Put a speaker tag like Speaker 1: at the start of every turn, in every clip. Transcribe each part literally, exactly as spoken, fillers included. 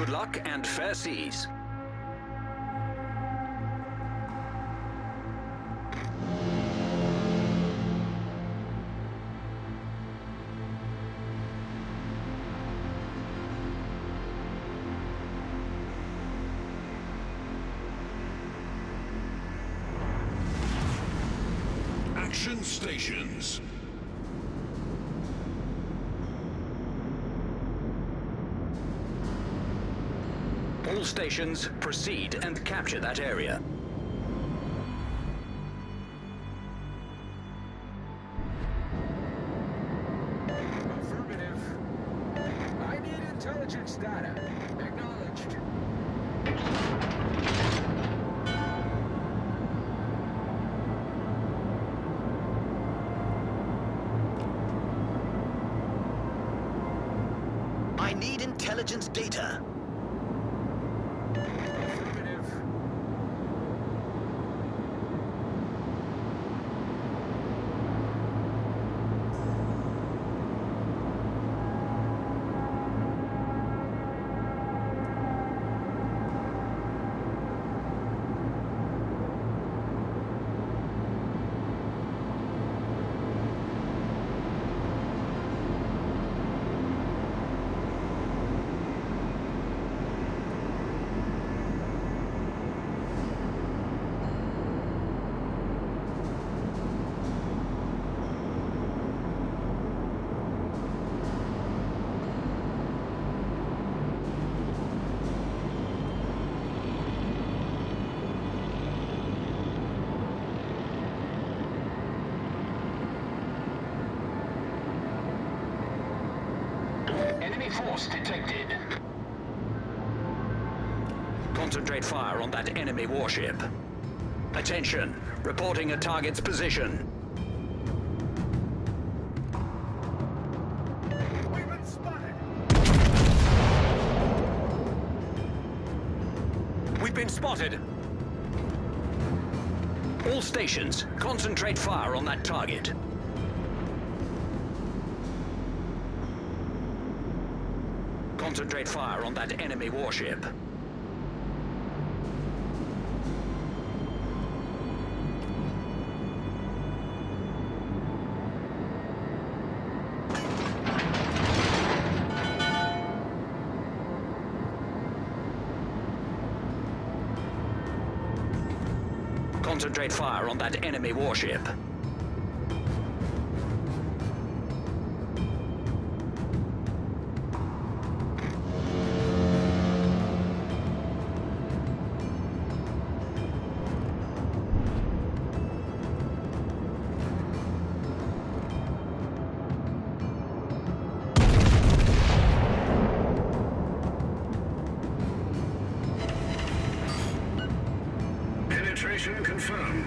Speaker 1: Good luck and fair seas.
Speaker 2: Action stations.
Speaker 1: All stations, proceed and capture that area.
Speaker 3: Affirmative. I need intelligence data. Acknowledged.
Speaker 4: I need intelligence data.
Speaker 3: Affirmative.
Speaker 1: Enemy force detected. Concentrate fire on that enemy warship. Attention, reporting a target's position.
Speaker 3: We've been spotted.
Speaker 1: We've been spotted. All stations, concentrate fire on that target. Concentrate fire on that enemy warship. Concentrate fire on that enemy warship.
Speaker 2: Penetration confirmed.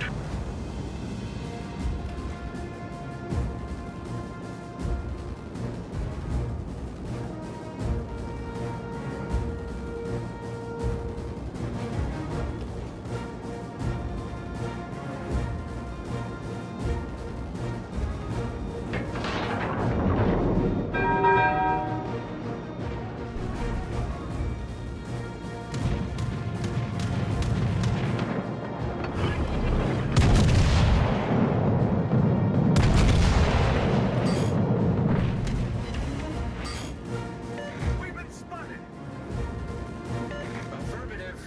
Speaker 3: We've been spotted. Affirmative.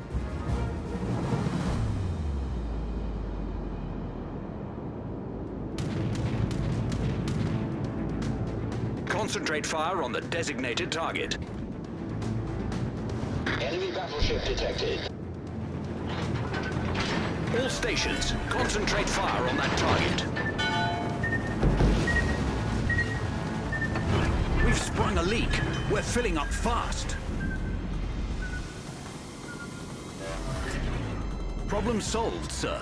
Speaker 1: Concentrate fire on the designated target.
Speaker 5: Enemy battleship detected.
Speaker 1: All stations, concentrate fire on that target. We've sprung a leak. We're filling up fast. Problem solved, sir.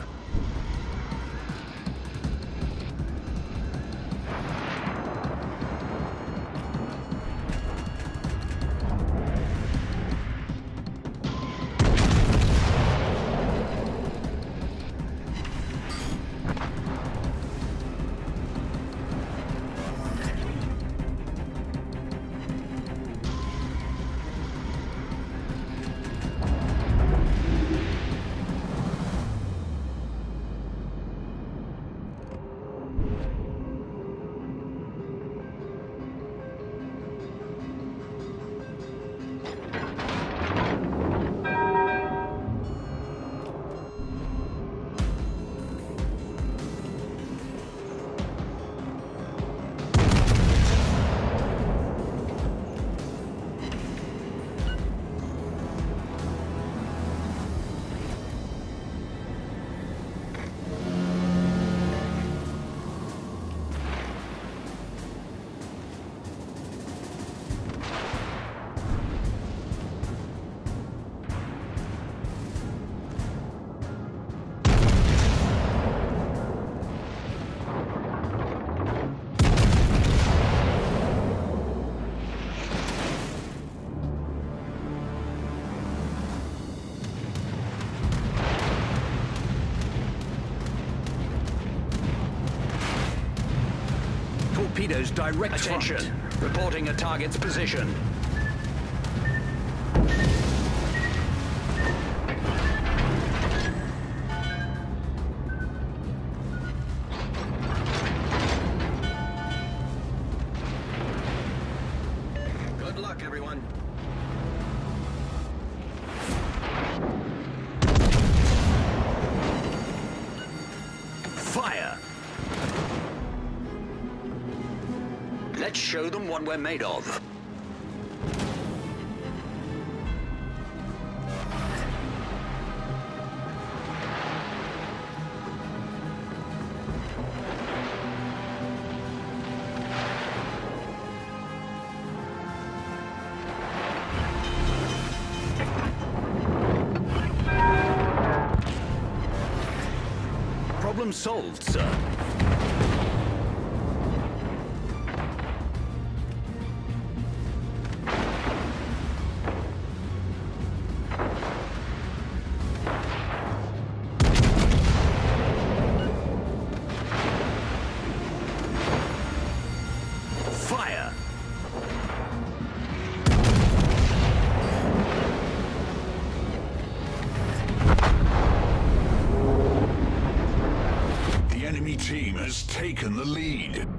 Speaker 6: torpedoes direct
Speaker 1: Attention.
Speaker 6: front.
Speaker 1: Reporting a target's position.
Speaker 5: Good luck, everyone.
Speaker 6: Fire!
Speaker 1: Let's show them what we're made of.
Speaker 6: Problem solved, sir. Fire!
Speaker 2: The enemy team has taken the lead.